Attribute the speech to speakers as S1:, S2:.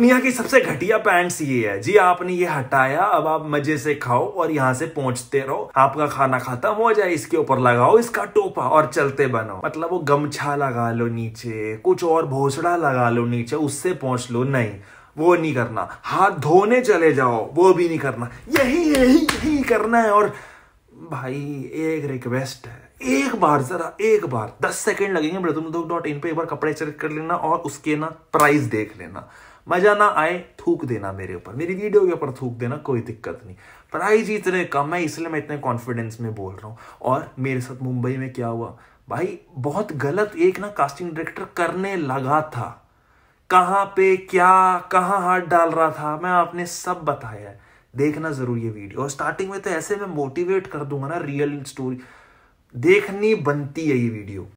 S1: दुनिया की सबसे घटिया पैंट्स ये है जी। आपने ये हटाया, अब आप मजे से खाओ और यहाँ से पहुंचते रहो। आपका खाना खत्म हो जाए, इसके ऊपर लगाओ इसका टोपा और चलते बनो। मतलब वो गमछा लगा लो नीचे, कुछ और भोसड़ा लगा लो नीचे, उससे पहुंच लो। नहीं, वो नहीं करना। हाथ धोने चले जाओ, वो भी नहीं करना। यही यही यही करना है। और भाई एक रिक्वेस्ट है, एक बार जरा, एक बार 10 सेकंड लगेंगे mridulmusic.in पे एक बार कपड़े चेक कर लेना और उसके ना प्राइस देख लेना। मजा ना आए थूक देना मेरे ऊपर, मेरी वीडियो के ऊपर थूक देना, कोई दिक्कत नहीं। प्राइस ही इतने कम है, इसलिए मैं इतने कॉन्फिडेंस में बोल रहा हूँ। और मेरे साथ मुंबई में क्या हुआ भाई, बहुत गलत एक ना कास्टिंग डायरेक्टर करने लगा था। कहाँ पे क्या, कहाँ हाथ डाल रहा था, मैं आपने सब बताया है। देखना जरूर ये वीडियो। और स्टार्टिंग में तो ऐसे मैं मोटिवेट कर दूंगा ना, रियल स्टोरी देखनी बनती है ये वीडियो।